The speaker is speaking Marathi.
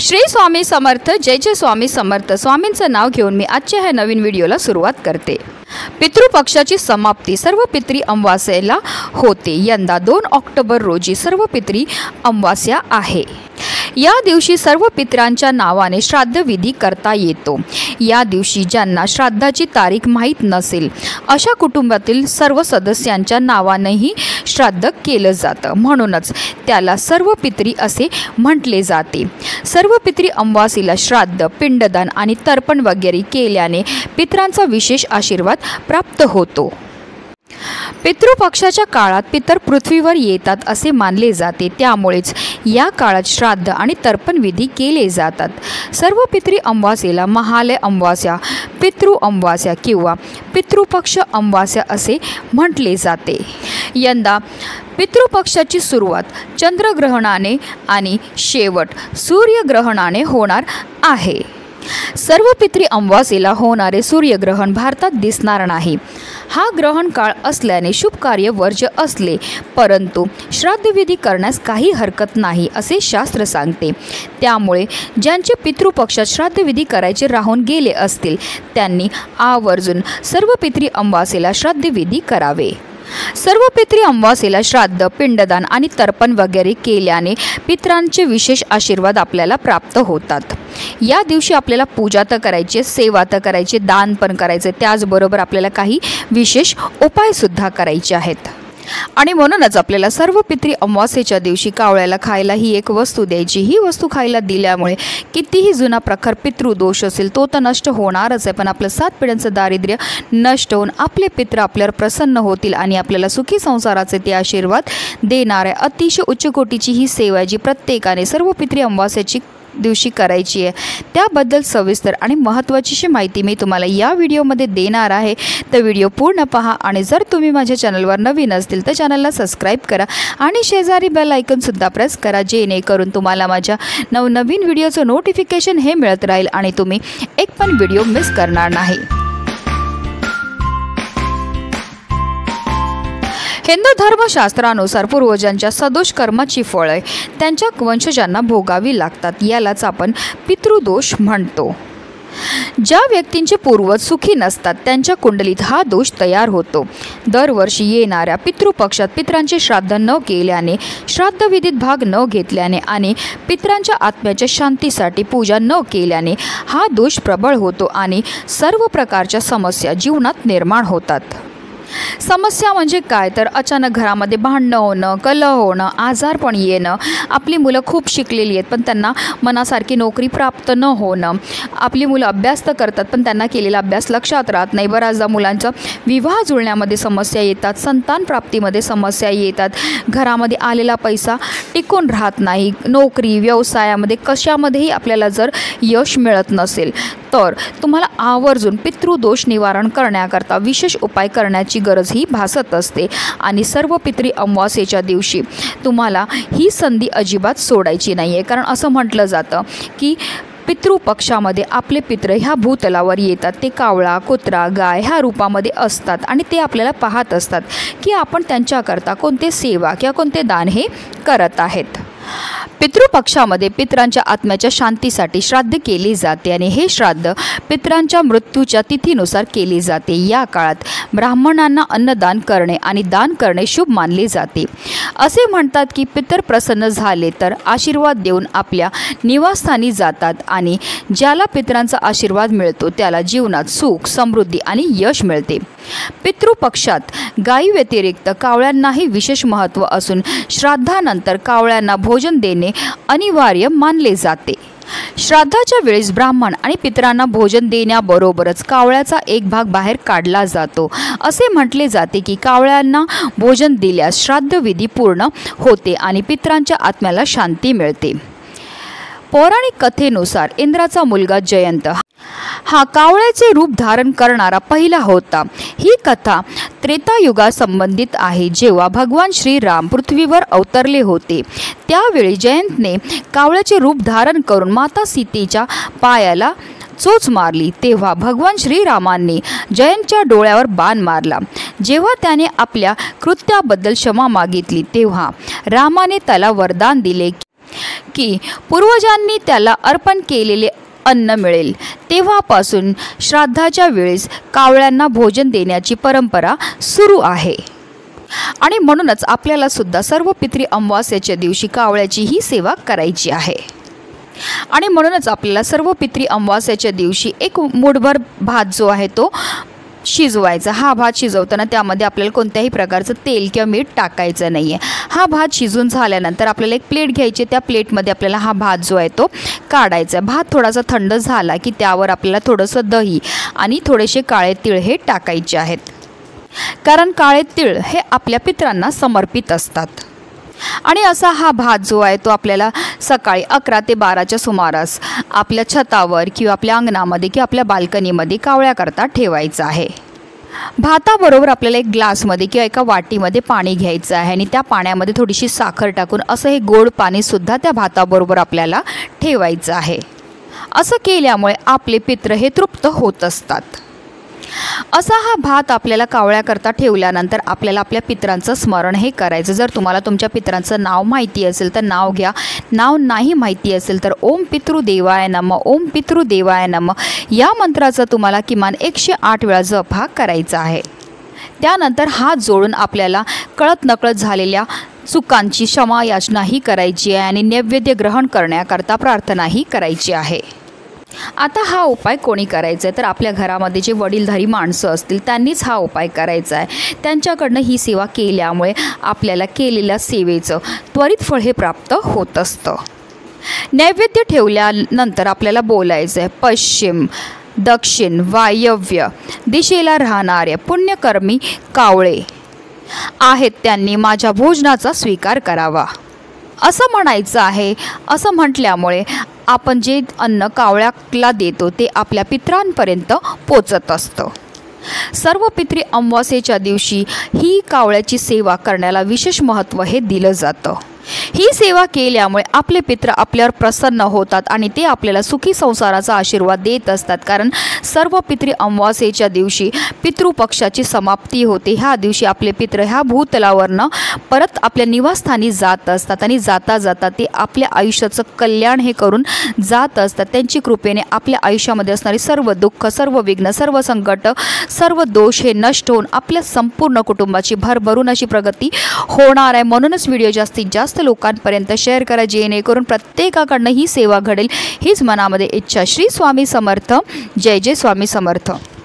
श्री स्वामी समर्थ, जय जय स्वामी समर्थ। स्वामींचं नाव घेऊन मी आजच्या ह्या नवीन व्हिडिओला सुरुवात करते। पितृपक्षाची समाप्ती सर्व पितरी अमावास्येला होते। यंदा 2 ऑक्टोबर रोजी सर्व पितरी अमावास्या आहे। या दिवशी सर्व पितरांच्या नावाने श्राद्ध विधी करता येतो। या दिवशी ज्यांना श्राद्धाची तारीख माहीत नसेल अशा कुटुंबातील सर्व सदस्यांच्या नावानेही श्राद्ध केलं जातं, म्हणूनच त्याला सर्व पितरी असे म्हटले जाते। सर्व पितरी अमावास्येला श्राद्ध, पिंडदान आणि तर्पण वगैरे केल्याने पितरांचा विशेष आशीर्वाद प्राप्त होतो। पितृपक्षाच्या काळात पितर पृथ्वीवर येतात असे मानले जाते, त्यामुळेच या काळात श्राद्ध आणि तर्पण विधी केले जातात। सर्व पितरी अमावास्येला महालय अमावास्या, पितृ अमावास्या किंवा पितृपक्ष अमावास्या असे म्हटले जाते। यंदा पितृपक्षाची सुरुवात चंद्रग्रहणाने आणि शेवट सूर्यग्रहणाने होणार आहे। सर्व पितरी अमावास्येला होणारे सूर्यग्रहण भारतात दिसणार नाही। हा ग्रहण काळ असल्याने शुभ कार्य वर्ज्य असले, परंतु श्राद्धविधी करण्यास काही हरकत नाही असे शास्त्र सांगते। त्यामुळे ज्यांचे पितृपक्षात श्राद्धविधी करायचे राहून गेले असतील त्यांनी आवर्जून सर्व पितरी अमावास्येला श्राद्धविधी करावे। सर्व पितरी अमावास्येला श्राद्ध, पिंडदान आणि तर्पण वगैरे केल्याने पितरांचे विशेष आशीर्वाद आपल्याला प्राप्त होतात। या दिवशी आपल्याला पूजा तर करायची, सेवा तर करायची, दान पण करायचे, त्याचबरोबर आपल्याला काही विशेष उपायसुद्धा करायचे आहेत। आणि म्हणूनच आपल्याला सर्व पितरी अमावास्येच्या दिवशी कावळ्याला खायला ही एक वस्तू द्यायची। ही वस्तू खायला दिल्यामुळे कितीही जुना प्रखर पितृदोष असेल तो तर नष्ट होणारच आहे, पण आपलं 7 पिढ्यांचं दारिद्र्य नष्ट होऊन आपले पितृ आपल्यावर प्रसन्न होतील आणि आपल्याला सुखी संसाराचे ते आशीर्वाद देणार आहे। अतिशय उच्च कोटीची ही सेवा जी प्रत्येकाने सर्व पितरी अमावास्येची दिवशी करायची आहे, त्याबद्दल सविस्तर आणि महत्त्वाची माहिती मी तुम्हाला या व्हिडिओमध्ये देणार आहे। तर व्हिडिओ पूर्ण पहा आणि जर तुम्ही माझ्या चॅनलवर नवीन असतील तर चॅनलला सबस्क्राईब करा आणि शेजारी बेल आयकॉनसुद्धा प्रेस करा, जेणेकरून तुम्हाला माझ्या नवनवीन व्हिडिओचं नोटिफिकेशन हे मिळत राहील आणि तुम्ही एक पण व्हिडिओ मिस करणार नाही। हिंदू धर्मशास्त्रानुसार पूर्वजांच्या सदोष कर्माची फळे त्यांच्या वंशजांना भोगावी लागतात, यालाच आपण पितृदोष म्हणतो। ज्या व्यक्तींचे पूर्वज सुखी नसतात त्यांच्या कुंडलीत हा दोष तयार होतो। दरवर्षी येणाऱ्या पितृपक्षात पितरांचे श्राद्ध न केल्याने, श्राद्धविधीत भाग न घेतल्याने आणि पितरांच्या आत्म्याच्या शांतीसाठी पूजा न केल्याने हा दोष प्रबळ होतो आणि सर्व प्रकारच्या समस्या जीवनात निर्माण होतात। समस्या म्हणजे काय तर अचानक घरामध्ये भांडणं होणं, कलह होणं, आजारपण येणं, आपली मुलं खूप शिकलेली आहेत पण त्यांना मनासारखी नोकरी प्राप्त न होणं, आपली मुलं अभ्यास तर करतात पण त्यांना केलेला अभ्यास लक्षात राहत नाही, बऱ्याचदा मुलांचा विवाह जुळण्यामध्ये समस्या येतात, संतान प्राप्तीमध्ये समस्या येतात, घरामध्ये आलेला पैसा टिकून राहत नाही, नोकरी व्यवसायामध्ये कशामध्येही आपल्याला जर यश मिळत नसेल तर तुम्हाला आवर्जून पितृदोष निवारण करण्याकरता विशेष उपाय करण्याची गरज ही भासत असते। आणि सर्व पितरी अमावास्येच्या दिवशी तुम्हाला ही संधी अजिबात सोडायची नाही आहे, कारण असं म्हटलं जातं की पितृपक्षामध्ये आपले पितृ ह्या भूतलावर येतात, ते कावळा, कुत्रा, गाय ह्या रूपामध्ये असतात आणि ते आपल्याला पाहत असतात की आपण त्यांच्याकरता कोणते सेवा किंवा कोणते दान हे करत आहेत। पितृपक्षामध्ये पितरांच्या आत्म्याच्या शांतीसाठी श्राद्ध केले जाते आणि हे श्राद्ध पितरांच्या मृत्यूच्या तिथीनुसार केले जाते। या काळात ब्राह्मणांना अन्नदान करणे आणि दान करणे शुभ मानले जाते। असे म्हणतात की पितर प्रसन्न झाले तर आशीर्वाद देऊन आपल्या निवासस्थानी जातात आणि ज्याला पितरांचा आशीर्वाद मिळतो त्याला जीवनात सुख, समृद्धी आणि यश मिळते। पितृपक्षात गायी व्यतिरिक्त कावळ्यांनाही विशेष महत्त्व असून श्राद्धानंतर कावळ्यांना भोजन देणे अनिवार्य मानले जाते। श्राद्धाच्या वेळेस ब्राह्मण आणि पितरांना भोजन देण्याबरोबरच कावळ्याचा एक भाग बाहेर काढला जातो। असे म्हटले जाते की कावळ्यांना भोजन दिल्यास श्राद्धविधी पूर्ण होते आणि पितरांच्या आत्म्याला शांती मिळते। पौराणिक कथेनुसार इंद्राचा मुलगा जयंत हा कावळ्याचे रूप धारण करणारा पहिला होता। ही कथा त्रेतायुगा संबंधित आहे, जेव्हा भगवान श्रीराम पृथ्वीवर अवतरले होते। त्यावेळी जयंतने कावळ्याचे रूप धारण करून माता सीतेच्या पायाला चोच मारली, तेव्हा भगवान श्रीरामांनी जयंतच्या डोळ्यावर बाण मारला। जेव्हा त्याने आपल्या कृत्याबद्दल क्षमा मागितली तेव्हा रामाने त्याला वरदान दिले की पूर्वजांनी त्याला अर्पण केलेले अन्न मिळेल. तेव्हापासून श्राद्धाच्या वेळेस कावळ्यांना भोजन देण्याची परंपरा सुरू आहे. आणि म्हणूनच आपल्याला सुद्धा सर्व पितृ अमावास्येच्या दिवशी कावळ्याची ही सेवा करायची आहे. आणि म्हणूनच आपल्याला सर्व पितृ अमावास्येच्या दिवशी एक मूठभर भात जो आहे तो शिजवायचा. हा भात शिजवताना त्यामध्ये आपल्याला कोणत्याही प्रकारचं तेल किंवा मीठ टाकायचं नाही आहे. हा भात शिजून झाल्यानंतर आपल्याला एक प्लेट घ्यायची. त्या प्लेटमध्ये आपल्याला हा भात जो आहे तो काढायचा. भात थोडासा थंड झाला की त्यावर आपल्याला थोडंसं दही आणि थोडेसे काळे तीळ हे टाकायचे आहेत. कारण काळे तीळ हे आपल्या पितरांना समर्पित असतात. आणि असा हा भात जो आहे तो आपल्याला सकाळी 11 ते 12च्या सुमारास आपल्या छतावर किंवा आपल्या अंगणामध्ये किंवा आपल्या बाल्कनीमध्ये कावळ्याकरता ठेवायचा आहे. भाताबरोबर आपल्याला एक ग्लासमध्ये किंवा एका वाटीमध्ये पाणी घ्यायचं आहे आणि त्या पाण्यामध्ये थोडीशी साखर टाकून असं हे गोड पाणीसुद्धा त्या भाताबरोबर आपल्याला ठेवायचं आहे. असं केल्यामुळे आपले पित्र हे तृप्त होत असतात. असा हा भात आपल्याला कावळ्याकरता ठेवल्यानंतर आपल्याला आपल्या पितरांचं स्मरण हे करायचं. जर तुम्हाला तुमच्या पितरांचं नाव माहिती असेल तर नाव घ्या. नाव नाही माहिती असेल तर ओम पितृदेवाय नमः, ओम पितृदेवाय नमः या मंत्राचा तुम्हाला किमान 108 वेळा जप हा करायचा आहे. त्यानंतर हात जोडून आपल्याला कळत नकळत झालेल्या चुकांची क्षमा याचनाही करायची आहे आणि नैवेद्य ग्रहण करण्याकरता प्रार्थनाही करायची आहे. आता हा उपाय कोणी करायचा आहे तर आपल्या घरामध्ये जे वडीलधारी माणसं असतील त्यांनीच हा उपाय करायचा आहे. त्यांच्याकडनं ही सेवा केल्यामुळे आपल्याला केलेल्या सेवेचं त्वरित फळ हे प्राप्त होत असतं. नैवेद्य ठेवल्यानंतर आपल्याला बोलायचं आहे, पश्चिम, दक्षिण, वायव्य दिशेला राहणाऱ्या पुण्यकर्मी कावळे आहेत त्यांनी माझ्या भोजनाचा स्वीकार करावा असं म्हणायचं आहे. असं म्हटल्यामुळे आपण जे अन्न कावळ्याला देतो ते आपल्या पितरांपर्यंत पोचत असतं. सर्व पितृ अमावास्येच्या दिवशी ही कावळ्याची सेवा करण्याला विशेष महत्त्व हे दिलं जातं. ही सेवा केल्यामुळे आपले पित्र आपल्यावर प्रसन्न होतात आणि ते आपल्याला सुखी संसाराचा आशीर्वाद देत असतात. कारण सर्व पितृ अमावास्येच्या दिवशी पितृपक्षाची समाप्ती होते. ह्या दिवशी आपले पित्र ह्या भूतलावरनं परत आपल्या निवासस्थानी जात असतात आणि जाता जाता ते आपल्या आयुष्याचं कल्याण हे करून जात असतात. त्यांची कृपेने आपल्या आयुष्यामध्ये असणारी सर्व दुःख, सर्व विघ्न, सर्व संकट, सर्व दोष हे नष्ट होऊन आपल्या संपूर्ण कुटुंबाची भरभरून अशी प्रगती होणार आहे. म्हणूनच व्हिडिओ जास्तीत जास्त लोकांपर्यंत शेअर करा जेणेकरून प्रत्येकाकडनं ही सेवा घडेल हीच मनामध्ये इच्छा. श्री स्वामी समर्थ. जय जय स्वामी समर्थ.